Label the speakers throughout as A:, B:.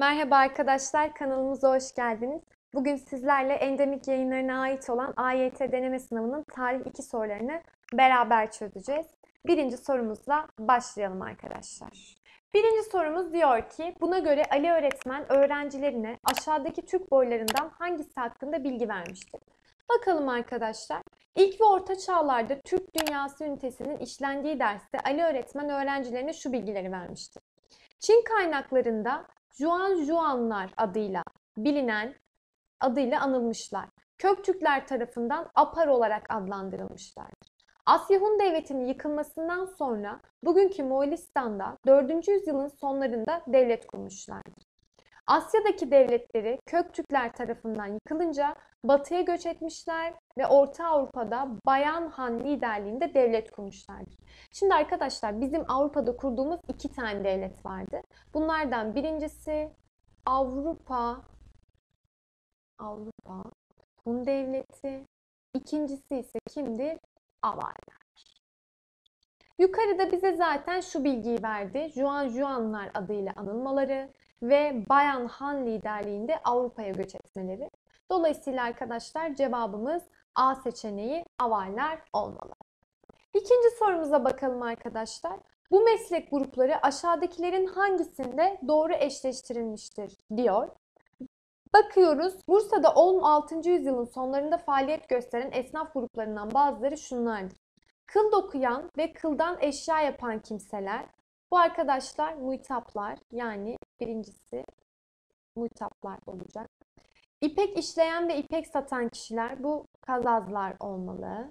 A: Merhaba arkadaşlar, kanalımıza hoş geldiniz. Bugün sizlerle Endemik Yayınları'na ait olan AYT deneme sınavının tarih 2 sorularını beraber çözeceğiz. Birinci sorumuzla başlayalım arkadaşlar. Birinci sorumuz diyor ki, buna göre Ali öğretmen öğrencilerine aşağıdaki Türk boylarından hangisi hakkında bilgi vermiştir? Bakalım arkadaşlar. İlk ve orta çağlarda Türk dünyası ünitesinin işlendiği derste Ali öğretmen öğrencilerine şu bilgileri vermiştir. Çin kaynaklarında Juanlar adıyla anılmışlar. Köktürkler tarafından Apar olarak adlandırılmışlardır. Asya Hun Devleti'nin yıkılmasından sonra bugünkü Moğolistan'da 4. yüzyılın sonlarında devlet kurmuşlardır. Asya'daki devletleri Köktürkler tarafından yıkılınca batıya göç etmişler ve Orta Avrupa'da Bayan Han liderliğinde devlet kurmuşlardır. Şimdi arkadaşlar bizim Avrupa'da kurduğumuz 2 tane devlet vardı. Bunlardan birincisi Avrupa Hun Devleti. İkincisi ise kimdir? Avarlar. Yukarıda bize zaten şu bilgiyi verdi. Juanlar adıyla anılmaları ve Bayan Han liderliğinde Avrupa'ya göç etmeleri. Dolayısıyla arkadaşlar cevabımız A seçeneği Avarlar olmalı. İkinci sorumuza bakalım arkadaşlar. Bu meslek grupları aşağıdakilerin hangisinde doğru eşleştirilmiştir diyor. Bakıyoruz. Bursa'da 16. yüzyılın sonlarında faaliyet gösteren esnaf gruplarından bazıları şunlardır. Kıl dokuyan ve kıldan eşya yapan kimseler. Bu arkadaşlar muhtaplar, yani birincisi muhtaplar olacak. İpek işleyen ve ipek satan kişiler, bu kazazlar olmalı.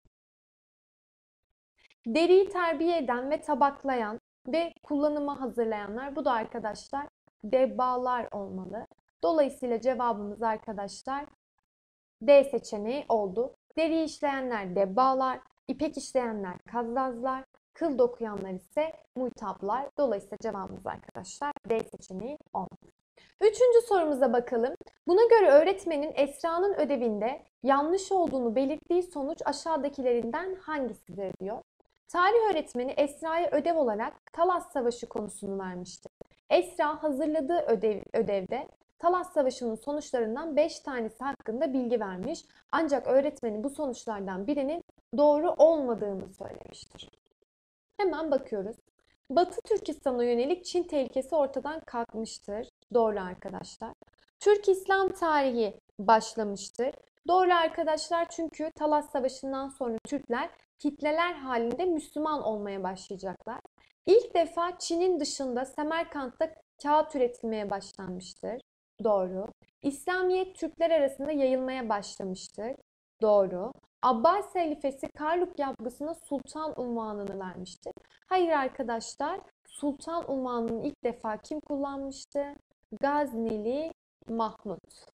A: Deriyi terbiye eden ve tabaklayan ve kullanıma hazırlayanlar, bu da arkadaşlar debbalar olmalı. Dolayısıyla cevabımız arkadaşlar D seçeneği oldu. Deri işleyenler debbalar, ipek işleyenler kazzazlar, kıl dokuyanlar ise muhtaplar. Dolayısıyla cevabımız arkadaşlar D seçeneği oldu. Üçüncü sorumuza bakalım. Buna göre öğretmenin Esra'nın ödevinde yanlış olduğunu belirttiği sonuç aşağıdakilerinden hangisidir diyor. Tarih öğretmeni Esra'ya ödev olarak Talas Savaşı konusunu vermiştir. Esra hazırladığı ödevde Talas Savaşı'nın sonuçlarından 5 tanesi hakkında bilgi vermiş. Ancak öğretmeni bu sonuçlardan birinin doğru olmadığını söylemiştir. Hemen bakıyoruz. Batı Türkistan'a yönelik Çin tehlikesi ortadan kalkmıştır. Doğru arkadaşlar. Türk İslam tarihi başlamıştır. Doğru arkadaşlar, çünkü Talas Savaşı'ndan sonra Türkler kitleler halinde Müslüman olmaya başlayacaklar. İlk defa Çin'in dışında Semerkant'ta kağıt üretilmeye başlanmıştır. Doğru. İslamiyet Türkler arasında yayılmaya başlamıştır. Doğru. Abbasi halifesi Karluk yapgısına sultan unvanını vermiştir. Hayır arkadaşlar, sultan unvanını ilk defa kim kullanmıştı? Gazneli Mahmut.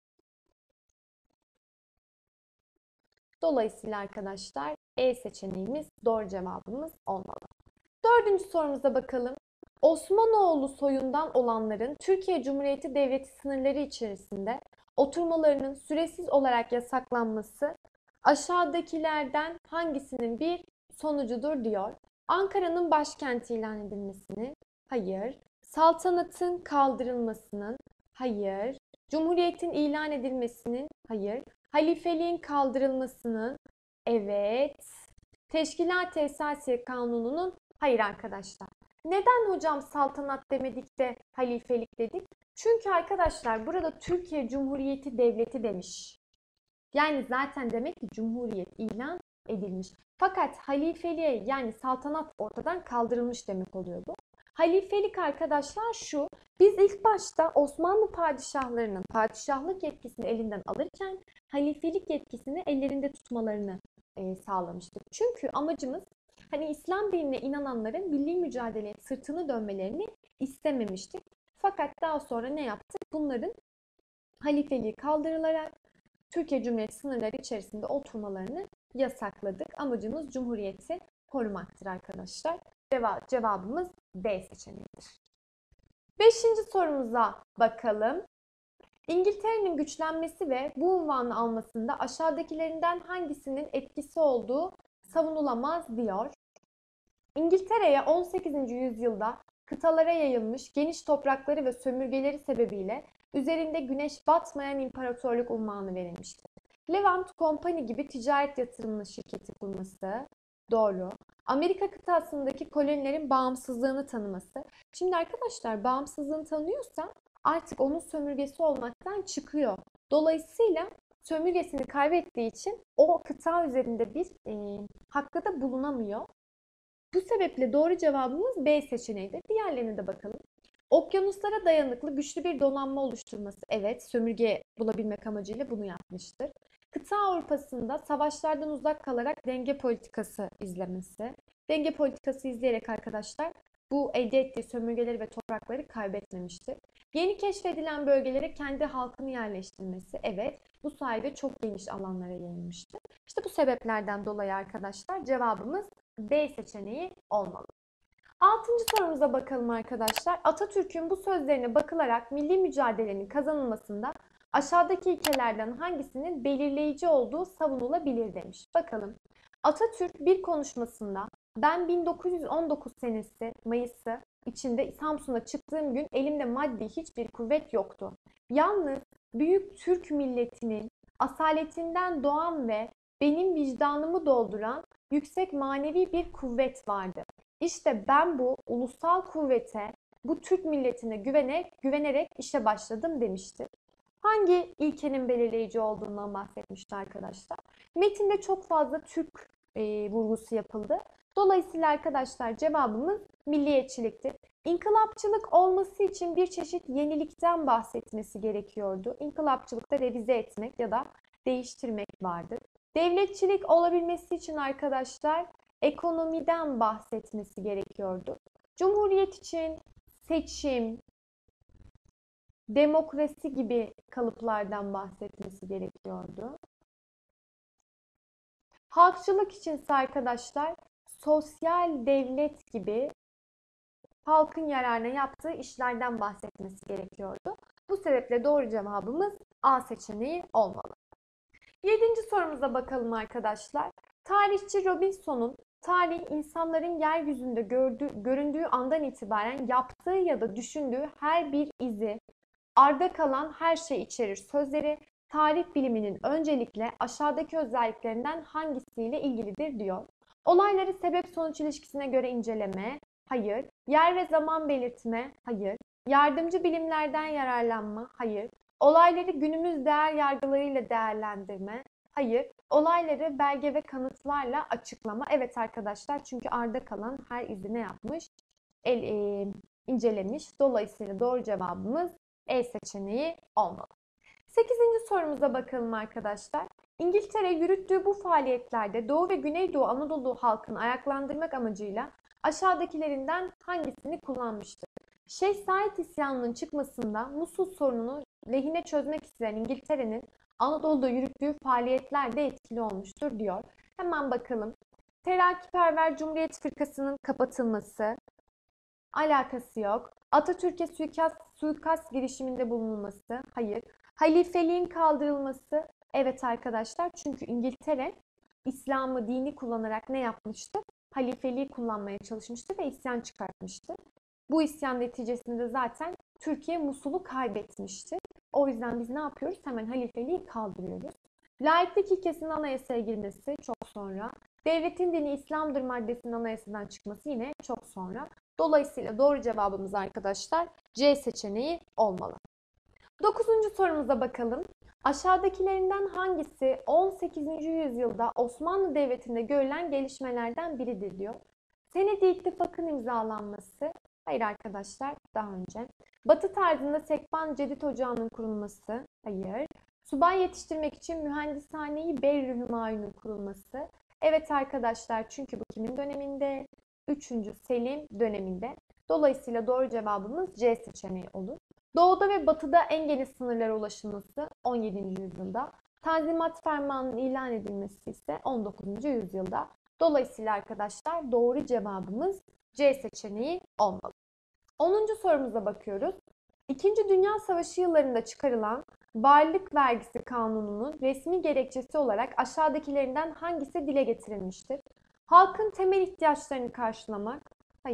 A: Dolayısıyla arkadaşlar E seçeneğimiz doğru cevabımız olmalı. Dördüncü sorumuza bakalım. Osmanoğlu soyundan olanların Türkiye Cumhuriyeti Devleti sınırları içerisinde oturmalarının süresiz olarak yasaklanması aşağıdakilerden hangisinin bir sonucudur diyor. Ankara'nın başkenti ilan edilmesinin, hayır. Saltanatın kaldırılmasının, hayır. Cumhuriyetin ilan edilmesinin, hayır. Halifeliğin kaldırılmasının, evet. Teşkilat-ı Esasiye Kanunu'nun, hayır arkadaşlar. Neden hocam saltanat demedik de halifelik dedik? Çünkü arkadaşlar burada Türkiye Cumhuriyeti Devleti demiş. Yani zaten demek ki Cumhuriyet ilan edilmiş. Fakat halifeliğe, yani saltanat ortadan kaldırılmış demek oluyor bu. Halifelik arkadaşlar şu, biz ilk başta Osmanlı padişahlarının padişahlık yetkisini elinden alırken halifelik yetkisini ellerinde tutmalarını sağlamıştık. Çünkü amacımız hani İslam dinine inananların milli mücadeleye sırtını dönmelerini istememiştik. Fakat daha sonra ne yaptık? Bunların halifeliği kaldırılarak Türkiye Cumhuriyeti sınırları içerisinde oturmalarını yasakladık. Amacımız Cumhuriyeti korumaktır arkadaşlar. Cevabımız D seçeneğidir. Beşinci sorumuza bakalım. İngiltere'nin güçlenmesi ve bu unvanı almasında aşağıdakilerinden hangisinin etkisi olduğu savunulamaz diyor. İngiltere'ye 18. yüzyılda kıtalara yayılmış geniş toprakları ve sömürgeleri sebebiyle üzerinde güneş batmayan imparatorluk unvanı verilmiştir. Levant Company gibi ticaret yatırımlı şirketi kurması, doğru. Amerika kıtasındaki kolonilerin bağımsızlığını tanıması. Şimdi arkadaşlar bağımsızlığını tanıyorsa artık onun sömürgesi olmaktan çıkıyor. Dolayısıyla sömürgesini kaybettiği için o kıta üzerinde bir hakkı da bulunamıyor. Bu sebeple doğru cevabımız B seçeneğidir. Diğerlerine de bakalım. Okyanuslara dayanıklı güçlü bir donanma oluşturması. Evet, sömürge bulabilmek amacıyla bunu yapmıştır. Kıta Avrupa'sında savaşlardan uzak kalarak denge politikası izlemesi. Denge politikası izleyerek arkadaşlar bu elde ettiği sömürgeleri ve toprakları kaybetmemiştir. Yeni keşfedilen bölgelere kendi halkını yerleştirmesi. Evet, bu sayede çok geniş alanlara yayılmıştır. İşte bu sebeplerden dolayı arkadaşlar cevabımız B seçeneği olmalı. Altıncı sorumuza bakalım arkadaşlar. Atatürk'ün bu sözlerine bakılarak milli mücadelenin kazanılmasında aşağıdaki ilkelerden hangisinin belirleyici olduğu savunulabilir demiş. Bakalım. Atatürk bir konuşmasında ben 1919 senesi Mayıs'ı içinde Samsun'a çıktığım gün elimde maddi hiçbir kuvvet yoktu. Yalnız büyük Türk milletinin asaletinden doğan ve benim vicdanımı dolduran yüksek manevi bir kuvvet vardı. İşte ben bu ulusal kuvvete, bu Türk milletine güvenerek işe başladım demiştir. Hangi ilkenin belirleyici olduğundan bahsetmişti arkadaşlar. Metinde çok fazla Türk vurgusu yapıldı. Dolayısıyla arkadaşlar cevabımız milliyetçiliktir. İnkılapçılık olması için bir çeşit yenilikten bahsetmesi gerekiyordu. İnkılapçılıkta revize etmek ya da değiştirmek vardır. Devletçilik olabilmesi için arkadaşlar ekonomiden bahsetmesi gerekiyordu. Cumhuriyet için seçim, demokrasi gibi kalıplardan bahsetmesi gerekiyordu. Halkçılık içinse arkadaşlar sosyal devlet gibi halkın yararına yaptığı işlerden bahsetmesi gerekiyordu. Bu sebeple doğru cevabımız A seçeneği olmalı. Yedinci sorumuza bakalım arkadaşlar. Tarihçi Robinson'un tarih insanların yeryüzünde göründüğü andan itibaren yaptığı ya da düşündüğü her bir izi, arda kalan her şey içerir sözleri tarih biliminin öncelikle aşağıdaki özelliklerinden hangisiyle ilgilidir diyor. Olayları sebep-sonuç ilişkisine göre inceleme, hayır. Yer ve zaman belirtme, hayır. Yardımcı bilimlerden yararlanma, hayır. Olayları günümüz değer yargılarıyla değerlendirme, hayır. Olayları belge ve kanıtlarla açıklama. Evet arkadaşlar çünkü arda kalan her izi ne yapmış? İncelemiş. Dolayısıyla doğru cevabımız E seçeneği olmalı. 8. sorumuza bakalım arkadaşlar. İngiltere yürüttüğü bu faaliyetlerde Doğu ve Güneydoğu Anadolu halkını ayaklandırmak amacıyla aşağıdakilerinden hangisini kullanmıştır? Şeyh Said isyanının çıkmasında Musul sorununu lehine çözmek isteyen İngiltere'nin Anadolu'da yürüttüğü faaliyetler de etkili olmuştur diyor. Hemen bakalım. Terakkiperver Cumhuriyet Fırkası'nın kapatılması, alakası yok. Atatürk'e suikast girişiminde bulunulması, hayır. Halifeliğin kaldırılması, evet arkadaşlar. Çünkü İngiltere İslam'ı dini kullanarak ne yapmıştı? Halifeliği kullanmaya çalışmıştı ve isyan çıkartmıştı. Bu isyan neticesinde zaten Türkiye Musul'u kaybetmişti. O yüzden biz ne yapıyoruz? Hemen halifeliği kaldırıyoruz. Laiklik ilkesinin anayasaya girmesi çok sonra. Devletin dini İslam'dır maddesinin anayasadan çıkması yine çok sonra. Dolayısıyla doğru cevabımız arkadaşlar C seçeneği olmalı. 9. sorumuza bakalım. Aşağıdakilerinden hangisi 18. yüzyılda Osmanlı Devleti'nde görülen gelişmelerden biridir diyor. Senedik İttifakı'nın imzalanması. Hayır arkadaşlar daha önce. Batı tarzında Sekban Cedid Ocağı'nın kurulması. Hayır. Subay yetiştirmek için Mühendishane-i Berri Hümayun'un kurulması. Evet arkadaşlar çünkü bu kimin döneminde? 3. Selim döneminde. Dolayısıyla doğru cevabımız C seçeneği olur. Doğuda ve batıda en geniş sınırlara ulaşılması 17. yüzyılda. Tanzimat Fermanı'nın ilan edilmesi ise 19. yüzyılda. Dolayısıyla arkadaşlar doğru cevabımız C seçeneği olmalı. 10. sorumuza bakıyoruz. İkinci Dünya Savaşı yıllarında çıkarılan Varlık Vergisi Kanunu'nun resmi gerekçesi olarak aşağıdakilerinden hangisi dile getirilmiştir? Halkın temel ihtiyaçlarını karşılamak, hayır.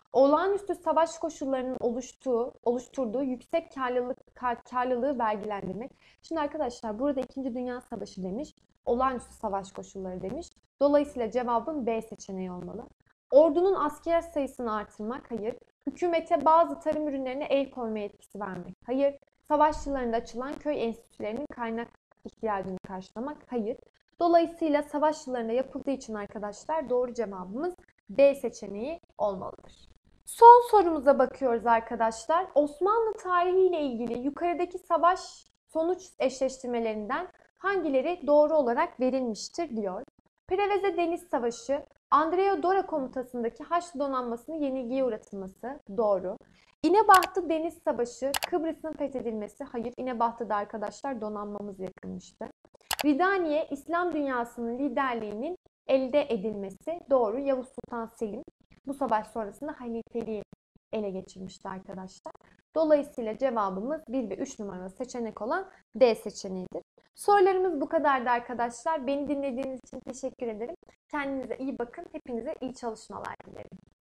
A: Olağanüstü savaş koşullarının oluşturduğu yüksek karlılığı vergilendirmek. Şimdi arkadaşlar burada 2. Dünya Savaşı demiş. Olağanüstü savaş koşulları demiş. Dolayısıyla cevabın B seçeneği olmalı. Ordunun asker sayısını artırmak. Hayır. Hükümete bazı tarım ürünlerine el koyma yetkisi vermek. Hayır. Savaş yıllarında açılan köy enstitülerinin kaynak ihtiyacını karşılamak. Hayır. Dolayısıyla savaş yıllarında yapıldığı için arkadaşlar doğru cevabımız B seçeneği olmalıdır. Son sorumuza bakıyoruz arkadaşlar. Osmanlı tarihi ile ilgili yukarıdaki savaş sonuç eşleştirmelerinden hangileri doğru olarak verilmiştir diyor. Preveze Deniz Savaşı, Andrea Dora komutasındaki Haçlı donanmasının yenilgiye uğratılması doğru. İnebahtı Deniz Savaşı, Kıbrıs'ın fethedilmesi. Hayır, İnebahtı'da arkadaşlar donanmamız yakınmıştı. Ridaniye, İslam dünyasının liderliğinin elde edilmesi. Doğru. Yavuz Sultan Selim bu savaş sonrasında halifeliği ele geçirmişti arkadaşlar. Dolayısıyla cevabımız 1 ve 3 numaralı seçenek olan D seçeneğidir. Sorularımız bu kadardı arkadaşlar. Beni dinlediğiniz için teşekkür ederim. Kendinize iyi bakın. Hepinize iyi çalışmalar dilerim.